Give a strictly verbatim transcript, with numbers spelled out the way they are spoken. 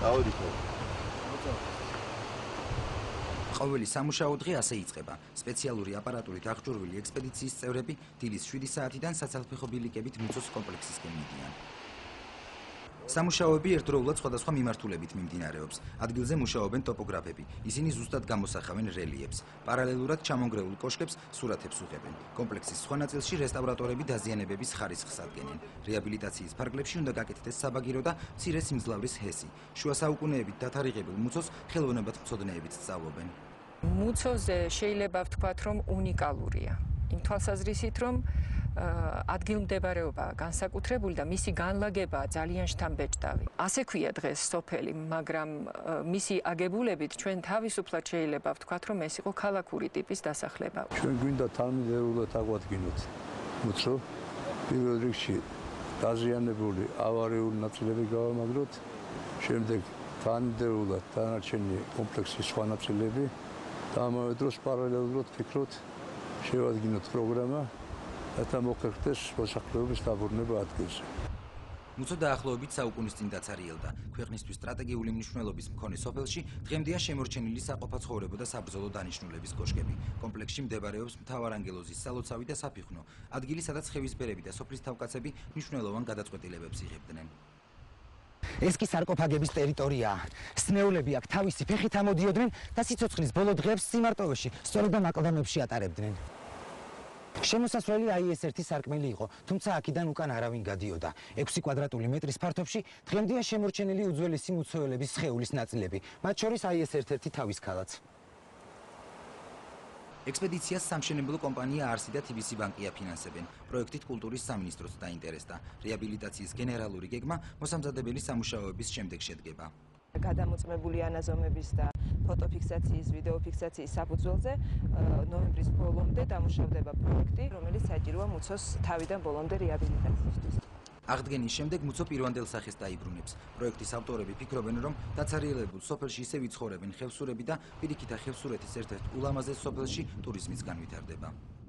ყოველი სამუშაო დღე ასე იწყება. სპეციალური აპარატურით აღჭურვილი ექსპედიციის წევრები დილის შვიდი საათიდან საცალფეხო ბილიკებით მუცოს კომპლექსისკენ მიდიან. სამუშაოები ერთდროულად სხვადასხვა მიმართულებით მიმდინარეობს. ადგილზე მუშაობენ ტოპოგრაფები. ისინი ზუსტად გამოსახავენ რელიეფს. პარალელურად ჩამონგრეულ კოშკებს სურათებს უღებენ. კომპლექსის სხვა ნაწილში რესტავრატორები დაზიანებების ხარისხს ადგენენ. რეაბილიტაციის ფარგლებში უნდა გაკეთდეს საბაგირო და მცირე სიმძლავრის ჰესი. შუა საუკუნეებით დათარიღებულ მუცოს ხელოვნებად მცოდნეებიც სწავლობენ. მუცოზე შეიძლება ვთქვათ, რომ უნიკალურია. იმ თვალსაზრისით, რომ ადგილმდებარეობა განსაკუთრებული და მისი განლაგება ძალიან შთამბეჭდავი. ასე ქვია დღეს სოფელი, მაგრამ მისი აგებულებით ჩვენ თავისუფლად შეიძლება ვთქვათ, რომ ეს იყო ქალაქური ტიპის დასახლება. ჩვენ გვინდა თანმიმდევრულად აღვადგინოთ მუცო, პირველ რიგში დაზიანებული ავარიული ნაწილები გავამაგროთ, შემდეგ თანმიმდევრულად დანარჩენი კომპლექსის სხვა ნაწილები და ამავე დროს პარალელურად ფიქრობთ შევადგინოთ პროგრამა და მოხერხდეს მოსახლეობის დაბრუნება ადგილზე. მუცო დაახლოებით საუკუნის წინ დაცარიელდა. ქვეყნისთვის სტრატეგიული მნიშვნელობის მქონე სოფელში დღემდეა შემორჩენილი საყოფაცხოვრებო და საბრძოლო დანიშნულების კოშკები. კომპლექსში მდებარეობს მთავარანგელოზის სალოცავი და საფიხვნო. ადგილი, სადაც ხევისბერები და სოფლის თავკაცები მნიშვნელოვან გადაწყვეტილებებს იღებდნენ. ეს კი სარკოფაგების ტერიტორიაა. სნეულები აქ თავისი ფეხით ამოდიოდნენ და სიცოცხლის ბოლო დღეებს სიმარტოვეში, სწორედ ამ აკლდამებში ატარებდნენ. შემოსასვლელი აი ეს ერთი სარკმელი იყო, თუმცა აქედან უკან არავინ გადიოდა. ექვსი კვადრატული მეტრის ფართობში დღემდეა შემორჩენილი უძველესი მუცოელების სხეულის ნაწილები, მათ შორის აი ეს ერთ-ერთი თავის ქალაც. ექსპედიციას სამშენებლო კომპანია არსი და თი ბი სი ბანკი აფინანსებენ. პროექტით კულტურის სამინისტროც დაინტერესდა. რეაბილიტაციის გენერალური გეგმა მოსამზადებელი სამუშაოების შემდეგ შედგება. გადამოწმებული ანაზომების და ფოტოფიქსაციის, ვიდეოფიქსაციის საფუძველზე ნოემბრის ბოლომდე დამუშავდება პროექტი, რომელიც საჭიროა მუცოს თავიდან ბოლომდე რეაბილიტაციისთვის. აღდგენის შემდეგ მუცო პირვანდელ სახეს დაიბრუნებს. პროექტის ავტორები ფიქრობენ, რომ დაცარიელებულ სოფელში ისე ვიცხოვრებენ ხევსურები და პირიქითა ხევსურეთის ერთ-ერთ ულამაზეს სოფელში ტურიზმიც განვითარდება.